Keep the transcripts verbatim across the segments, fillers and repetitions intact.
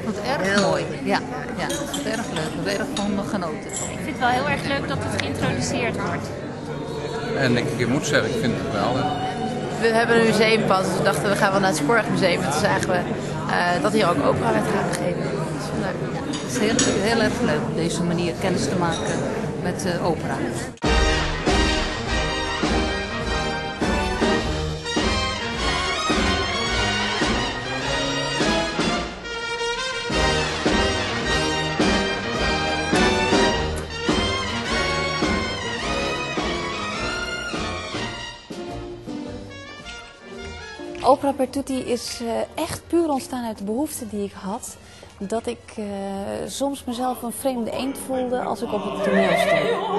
vond het erg Heel mooi. leuk. Ja, ja, ik vond het erg leuk. We hebben erg van genoten. Ik vind het wel heel erg leuk dat het geïntroduceerd wordt. En ik, ik moet zeggen, ik vind het wel. We hebben een museumpas, dus we dachten we gaan wel naar het Spoorwegmuseum. En toen zagen we uh, dat hier ook opera werd gegeven. Dat is wel leuk. Ja, het is heel, heel erg leuk op deze manier kennis te maken met uh, opera. Opera per tutti is uh, echt puur ontstaan uit de behoefte die ik had. Dat ik uh, soms mezelf een vreemde eend voelde als ik op het toneel stond.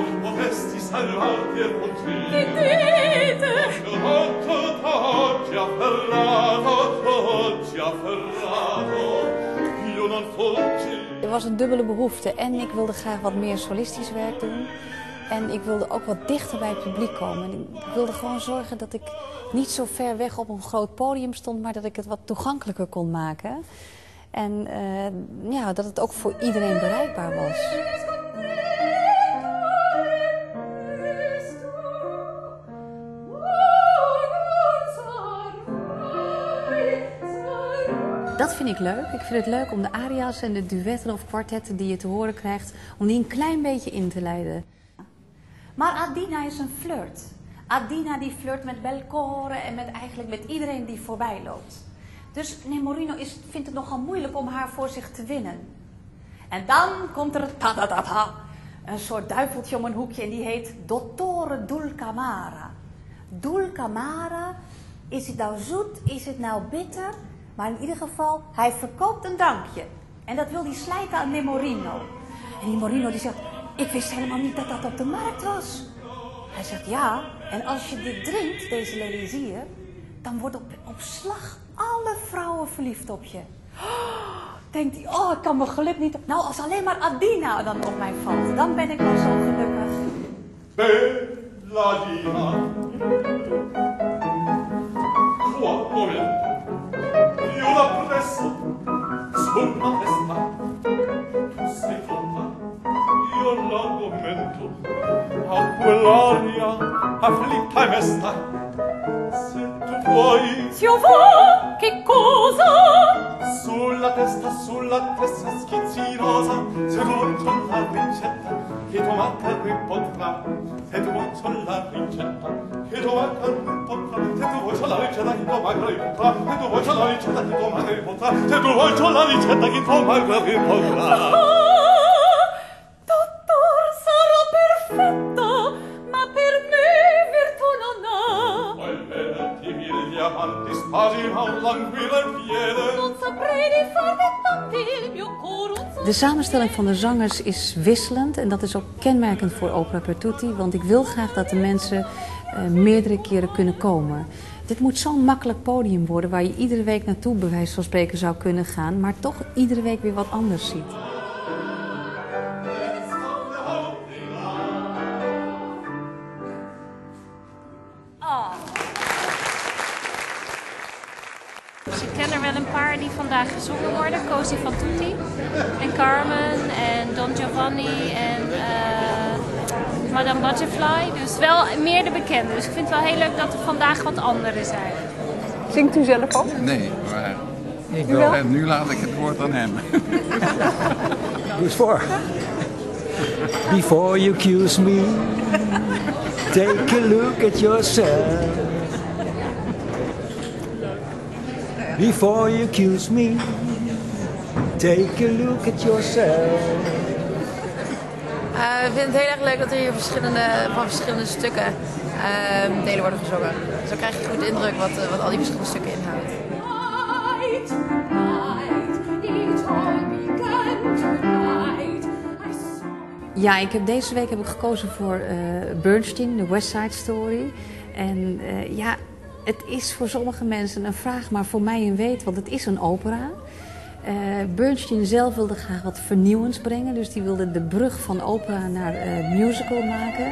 Er was een dubbele behoefte en ik wilde graag wat meer solistisch werk doen. En ik wilde ook wat dichter bij het publiek komen. Ik wilde gewoon zorgen dat ik niet zo ver weg op een groot podium stond, maar dat ik het wat toegankelijker kon maken. En uh, ja, dat het ook voor iedereen bereikbaar was. Dat vind ik leuk. Ik vind het leuk om de aria's en de duetten of kwartetten die je te horen krijgt, om die een klein beetje in te leiden. Maar Adina is een flirt. Adina die flirt met Belcore en met, eigenlijk met iedereen die voorbij loopt. Dus Nemorino is, vindt het nogal moeilijk om haar voor zich te winnen. En dan komt er ta-da-da-da, een soort duiveltje om een hoekje en die heet Dottore Dulcamara. Dulcamara, is het nou zoet, is het nou bitter? Maar in ieder geval, hij verkoopt een drankje. En dat wil hij slijten aan Nemorino. En Nemorino die zegt, ik wist helemaal niet dat dat op de markt was. Hij zegt, ja, en als je dit drinkt, deze lelizier, dan wordt op, op slag alle vrouwen verliefd op je. Oh, denkt hij, oh, ik kan mijn geluk niet... Nou, als alleen maar Adina dan op mij valt, dan ben ik wel zo gelukkig. Bella Dina, qua momento, io la presso, sulla testa, tu sei pronta, io la momento, a quell'aria afflitta e mesta, se tu vuoi... Se io vuoi, che cosa? Sulla testa, sulla testa schizzinosa, se tu vuoi c'ho la ricetta, che tu manca ne potrà. Se tu vuoi c'ho la ricetta, che tu manca ne potrà. Se tu vuoi c'ho la ricetta, che tu manca ne potrà. Se tu vuoi c'ho la ricetta, che tu manca ne potrà. Se tu vuoi c'ho la ricetta, che tu manca ne potrà. Dottor, sarò perfetto, ma per me virtù non ha. Vuoi vederti mille diamanti spasima un languire piede. Non saprei di farne tanti, il mio coro. De samenstelling van de zangers is wisselend en dat is ook kenmerkend voor Opera per tutti, want ik wil graag dat de mensen uh, meerdere keren kunnen komen. Dit moet zo'n makkelijk podium worden waar je iedere week naartoe bij wijze van spreken zou kunnen gaan, maar toch iedere week weer wat anders ziet. Oh. Dus ik ken er wel een paar die vandaag gezongen worden. Cosi fan tutti en Carmen en Don Giovanni en uh, Madame Butterfly. Dus wel meer de bekende. Dus ik vind het wel heel leuk dat er vandaag wat andere zijn. Zingt u zelf ook? Nee, maar Ik wel. en nu laat ik het woord aan hem. Doe eens voor. Before you accuse me, take a look at yourself. Before you accuse me, take a look at yourself. Uh, ik vind het heel erg leuk dat er hier verschillende, van verschillende stukken uh, delen worden gezongen. Zo krijg je goed de indruk wat, uh, wat al die verschillende stukken inhouden. Ja, ik heb, deze week heb ik gekozen voor uh, Bernstein, de West Side Story. En uh, ja, het is voor sommige mensen een vraag, maar voor mij een weet, want het is een opera. Uh, Bernstein zelf wilde graag wat vernieuwends brengen, dus die wilde de brug van opera naar uh, musical maken.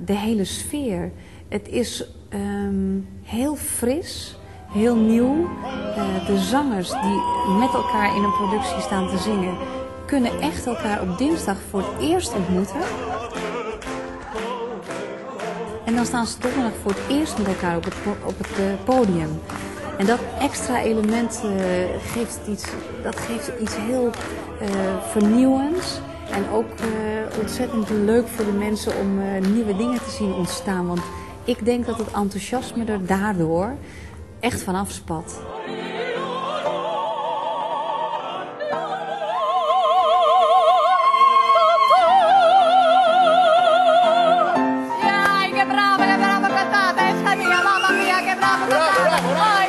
de hele sfeer. Het is um, heel fris, heel nieuw. Uh, de zangers die met elkaar in een productie staan te zingen, kunnen echt elkaar op dinsdag voor het eerst ontmoeten. En dan staan ze donderdag voor het eerst met elkaar op het, op het uh, podium. En dat extra element uh, geeft, iets, dat geeft iets heel uh, vernieuwends. En ook uh, ontzettend leuk voor de mensen om uh, nieuwe dingen te zien ontstaan. Want ik denk dat het enthousiasme er daardoor echt van afspat. Ja, che brava, che brava cantate, mamma mia, che brava cantate.